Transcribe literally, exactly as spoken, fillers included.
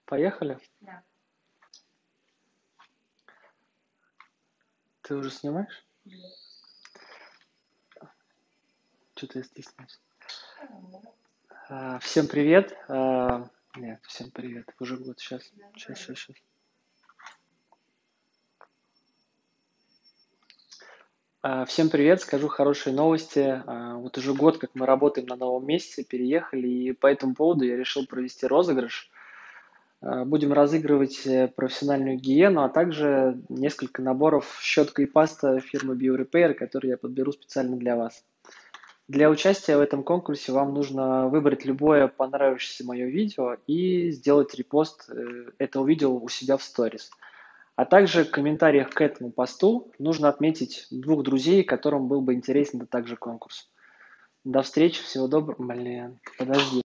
Поехали? Да. Ты уже снимаешь? Да. Что-то я стесняюсь. А, всем привет. А, нет, всем привет. Уже год. Сейчас. Сейчас, сейчас, сейчас. А, всем привет. Скажу хорошие новости. А, вот уже год, как мы работаем на новом месте, переехали, и по этому поводу я решил провести розыгрыш. А, будем разыгрывать э, профессиональную гигиену, а также несколько наборов щетка и паста фирмы BioRepair, которые я подберу специально для вас. Для участия в этом конкурсе вам нужно выбрать любое понравившееся мое видео и сделать репост э, этого видео у себя в сторис. А также в комментариях к этому посту нужно отметить двух друзей, которым был бы интересен также конкурс. До встречи, всего доброго. Блин, подожди.